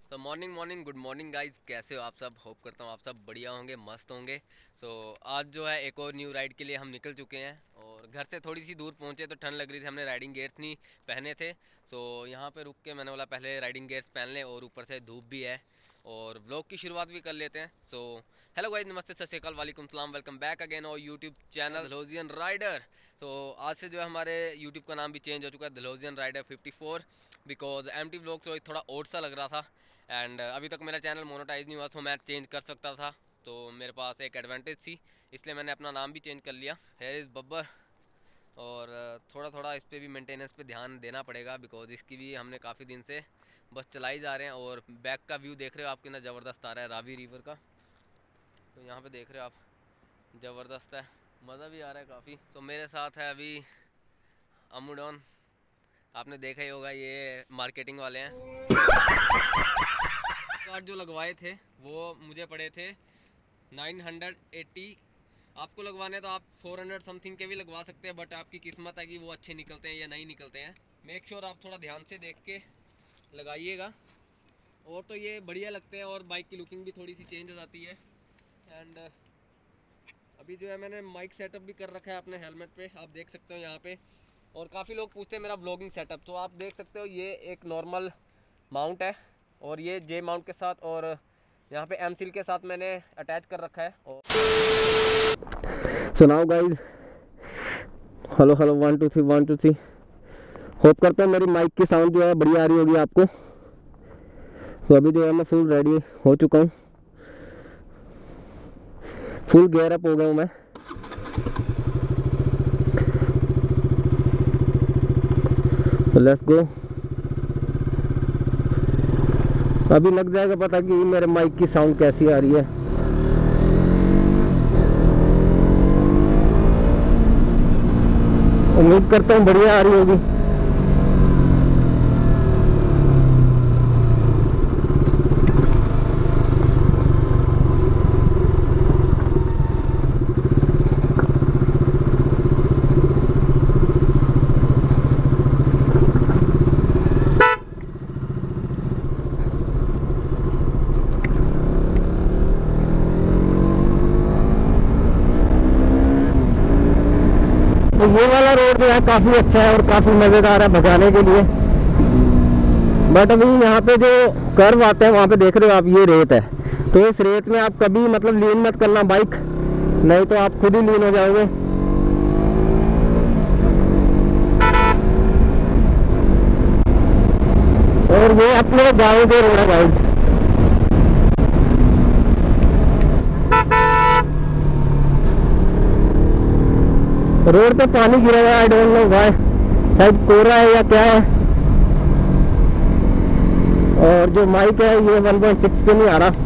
तो morning good morning guys, कैसे हो आप सब। होप करता हूँ आप सब बढ़िया होंगे, मस्त होंगे। आज जो है एक और न्यू राइड के लिए हम निकल चुके हैं और घर से थोड़ी सी दूर पहुँचे तो ठंड लग रही थी, हमने राइडिंग गेयर्स नहीं पहने थे। यहाँ पे रुक के मैंने बोला पहले राइडिंग गेयर्स पहन लें, और ऊपर से धूप भी है और व्लॉग की शुरुआत भी कर लेते हैं। हेलो गाइज, नमस्ते, सत श्री अकाल, वालेकुम सलाम, वेलकम बैक अगेन और यूट्यूब चैनल दलोजियन राइडर। आज से जो है हमारे यूट्यूब का नाम भी चेंज हो चुका है, दलोजियन राइडर 54, बिकॉज एमटी व्लॉग्स थोड़ा ओड सा लग रहा था। एंड अभी तक मेरा चैनल मोनेटाइज नहीं हुआ, तो मैं चेंज कर सकता था, तो मेरे पास एक एडवांटेज थी, इसलिए मैंने अपना नाम भी चेंज कर लिया। Here is Babbar. और थोड़ा थोड़ा इस पर भी मेंटेनेंस पे ध्यान देना पड़ेगा, बिकॉज इसकी भी हमने काफ़ी दिन से बस चलाई जा रहे हैं। और बैक का व्यू देख रहे हो आप, कितना ज़बरदस्त आ रहा है रावी रिवर का। तो यहाँ पे देख रहे हो आप, ज़बरदस्त है, मज़ा भी आ रहा है काफ़ी। मेरे साथ है अभी अमुडॉन, आपने देखा ही होगा, ये मार्केटिंग वाले हैं। कार्ड जो लगवाए थे वो मुझे पड़े थे 980। आपको लगवाने तो आप 400 समथिंग के भी लगवा सकते हैं, बट आपकी किस्मत है कि वो अच्छे निकलते हैं या नहीं निकलते हैं। मेक श्योर आप थोड़ा ध्यान से देख के लगाइएगा। और तो ये बढ़िया लगते हैं और बाइक की लुकिंग भी थोड़ी सी चेंज हो जाती है। एंड अभी जो है मैंने माइक सेटअप भी कर रखा है अपने हेलमेट पे, आप देख सकते हो यहाँ पे। और काफ़ी लोग पूछते हैं मेरा ब्लॉगिंग सेटअप, तो आप देख सकते हो ये एक नॉर्मल माउंट है और ये जे माउंट के साथ, और यहाँ पे एम सील के साथ मैंने अटैच कर रखा है। और सुनाओ गाइज, हेलो हेलो, 1 2 3 1 2 3। होप करता हूँ मेरी माइक की साउंड जो है बढ़िया आ रही होगी आपको। तो अभी जो है मैं फुल रेडी हो चुका हूँ, फुल गेयर अप हो गया हूँ मैं। तो लेट्स गो। अभी लग जाएगा पता कि मेरे माइक की साउंड कैसी आ रही है। उम्मीद करता हूँ बढ़िया आ रही होगी। तो ये वाला रोड जो है काफ़ी अच्छा है और काफ़ी मज़ेदार है भगाने के लिए। बट अभी यहाँ पे जो कर्व आते हैं वहाँ पे देख रहे हो आप, ये रेत है। तो इस रेत में आप कभी मतलब लीन मत करना बाइक, नहीं तो आप खुद ही लीन हो जाओगे। और ये अपने गाँव के रोड है गाइस। रोड पे पानी गिरा हुआ है, आई डोंट नो व्हाई, शायद कोहरा है या क्या है। और जो माइक है ये 1.6 पे नहीं आ रहा।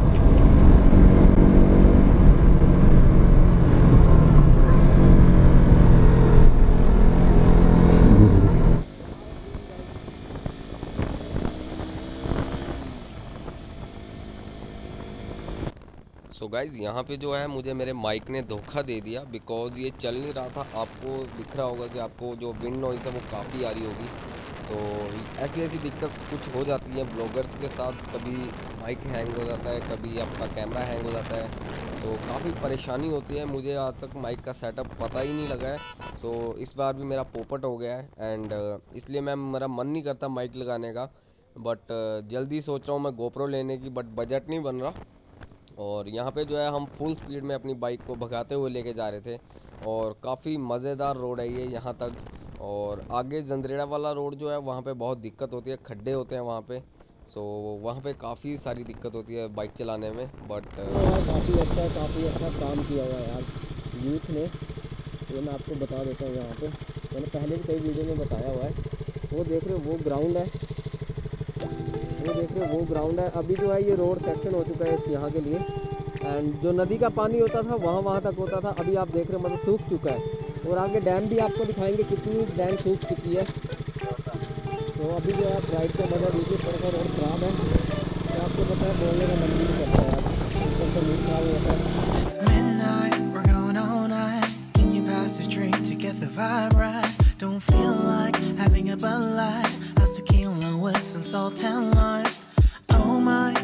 गाइज यहाँ पे जो है मुझे मेरे माइक ने धोखा दे दिया, बिकॉज ये चल नहीं रहा था। आपको दिख रहा होगा कि आपको जो विंड नॉइस है वो काफ़ी आ रही होगी। तो ऐसी ऐसी दिक्कत कुछ हो जाती है ब्लॉगर्स के साथ, कभी माइक हैंग हो जाता है, कभी आपका कैमरा हैंग हो जाता है, तो काफ़ी परेशानी होती है। मुझे आज तक माइक का सेटअप पता ही नहीं लगा है, तो इस बार भी मेरा पोपट हो गया है। एंड इसलिए मेरा मन नहीं करता माइक लगाने का, बट जल्दी सोच रहा हूँ मैं गोप्रो लेने की, बट बजट नहीं बन रहा। और यहाँ पे जो है हम फुल स्पीड में अपनी बाइक को भगाते हुए लेके जा रहे थे, और काफ़ी मज़ेदार रोड है ये यहाँ तक। और आगे जंदरेड़ा वाला रोड जो है वहाँ पे बहुत दिक्कत होती है, खड्डे होते हैं वहाँ पे। वहाँ पे काफ़ी सारी दिक्कत होती है बाइक चलाने में, बट काफ़ी अच्छा काम किया हुआ है यार यूथ ने। ये मैं आपको बता देता हूँ, यहाँ पे मैंने पहले भी कई वीडियो में बताया हुआ है। वो देख रहे हो वो ग्राउंड है, वो देख रहे हो वो ग्राउंड है। अभी जो है ये रोड सेक्शन हो चुका है इस यहाँ के लिए। एंड जो नदी का पानी होता था वहाँ तक होता था, अभी आप देख रहे हो मतलब सूख चुका है। और आगे डैम भी आपको दिखाएंगे कितनी डैम सूख चुकी है। तो अभी जो है राइड का मजा लीजिए, थोड़ा सा रोड खराब है, तो आपको पता है बोलने का मन नहीं करता है यार, ऊपर से नींद खराब हो जाता है। It's midnight, we're going all night. Can you pass a drink to get the vibe right? Don't feel like having a Bud Light, how's tequila with some salt and lime. Oh my,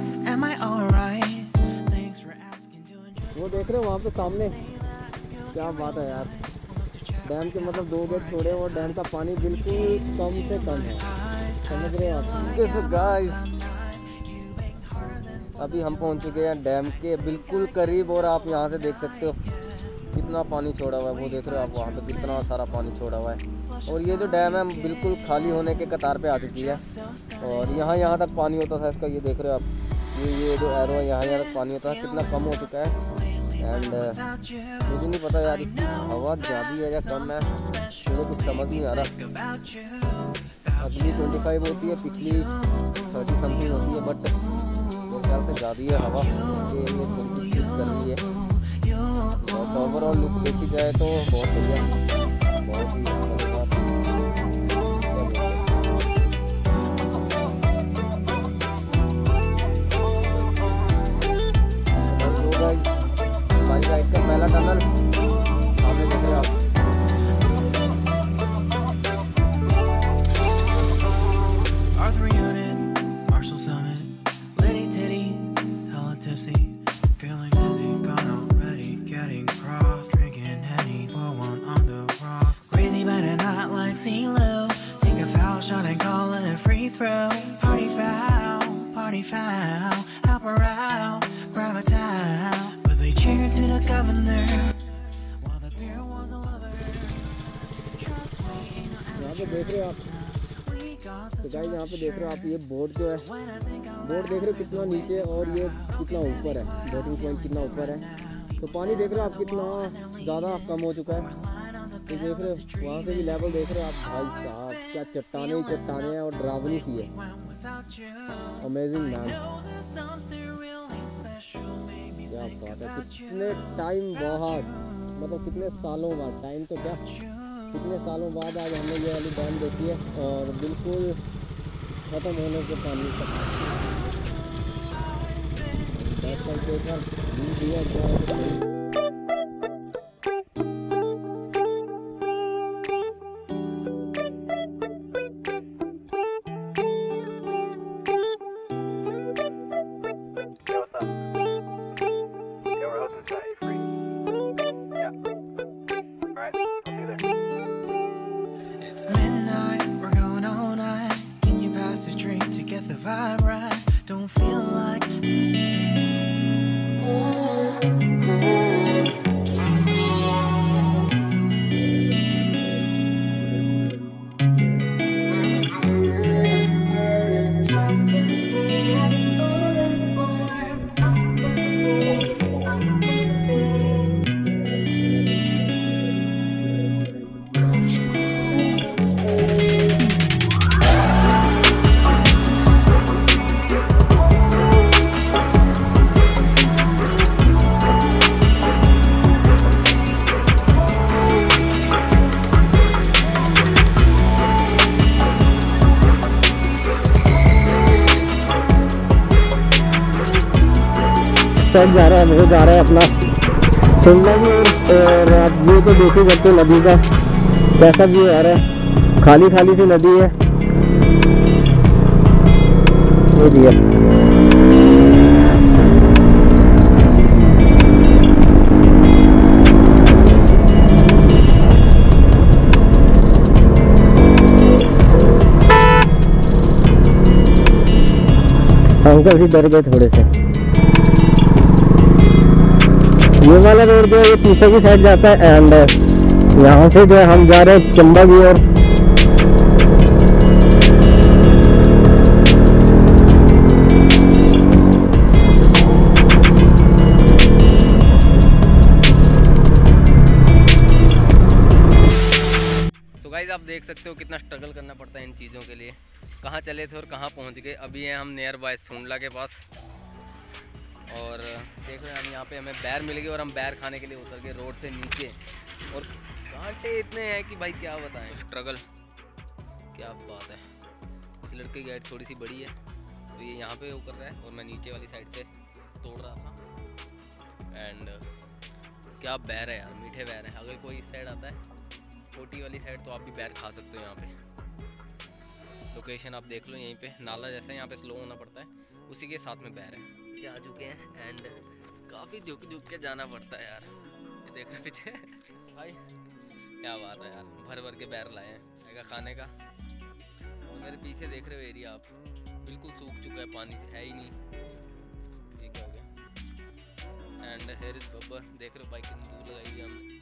देख रहे हो वहाँ पे सामने, क्या बात है यार। डैम के मतलब 2 गेट छोड़े और डैम का पानी बिल्कुल कम से कम है, समझ रहे हो आप। तो गाइस अभी हम पहुँच चुके हैं डैम के बिल्कुल करीब और आप यहाँ से देख सकते हो कितना पानी छोड़ा हुआ है। वो देख रहे हो आप वहाँ पे कितना सारा पानी छोड़ा हुआ है। और ये जो डैम है बिल्कुल खाली होने के कतार पे आ चुकी है और यहाँ तक पानी होता था इसका। ये देख रहे हो आप, ये जो एरो है यहाँ तक पानी होता है, कितना कम हो चुका है। एंड मुझे नहीं पता यार इसकी हवा ज़्यादा है या कम है, मुझे कुछ समझ नहीं आ रहा। अगली 25 होती है, पिछली 30 समथिंग होती है, बट मेरे ख्याल से ज़्यादा है हवा, ये थोड़ी सी कर रही है। और ओवरऑल लुक देखी जाए तो बहुत बढ़िया, बहुत ही मज़ेदार। हमारी राइड का पहला टनल सामने देख रहे हो आप। यहाँ पे देख रहे हो आप, तो गाइस यहाँ पे देख रहे हो आप, ये बोट जो है, बोट देख रहे हो कितना नीचे और ये कितना ऊपर है, बोटिंग पॉइंट कितना ऊपर है। तो पानी देख रहे हो आप कितना ज़्यादा कम हो चुका है। तो देख रहे हो वहाँ से भी लेवल देख रहे हो आप, भाई साहब क्या चट्टाने ही चट्टाने हैं और डरावनी सी है। अमेजिंग मैन, क्या बात है। कितने टाइम बाद, मतलब कितने सालों बाद, टाइम तो क्या कितने सालों बाद आज हमने ये वाली डैम देखी है और बिल्कुल ख़त्म होने के पानी तक। सब जा रहा है, वो जा रहा है अपना शिमला भी। और आप ये तो देख ही सकते हो नदी का कैसा व्यू आ रहा है, खाली खाली सी नदी है ये भी है। अंकल भी डर गए थोड़े से। ये वाला रोड जो है ये पीछे की साइड जाता है एंड यहाँ से जो है हम जा रहे हैं चंबा की ओर। सो गाइस आप देख सकते हो कितना स्ट्रगल करना पड़ता है इन चीज़ों के लिए। कहाँ चले थे और कहाँ पहुँच गए। अभी हैं हम नियर बाय सोंडला के पास और देख रहे हैं हम यहाँ पे हमें बैर मिल गई और हम बैर खाने के लिए उतर गए रोड से नीचे। और कांटे इतने हैं कि भाई क्या बताएं, स्ट्रगल क्या बात है। इस लड़के की हाइट थोड़ी सी बड़ी है तो ये यहाँ पे वो कर रहा है और मैं नीचे वाली साइड से तोड़ रहा था। एंड क्या बैर है यार, मीठे बैर है। अगर कोई इस साइड आता है छोटी वाली साइड तो आप भी बैर खा सकते हो। यहाँ पे लोकेशन आप देख लो, यहीं पे नाला जैसा है, यहाँ पे स्लो होना पड़ता है, उसी के साथ में बैर है। आ चुके हैं एंड काफ़ी झुक झुक के जाना पड़ता है यार। ये देख रहे पीछे भाई, क्या बात है यार, भर भर के बैर लाए हैं ऐसा खाने का। और मेरे पीछे देख रहे हो एरिया आप, बिल्कुल सूख चुका है, पानी से है ही नहीं। ये क्या हो गया। एंड हेयर इज बब्बर, देख रहे हो बाइक कितनी दूर लगाई है हमने।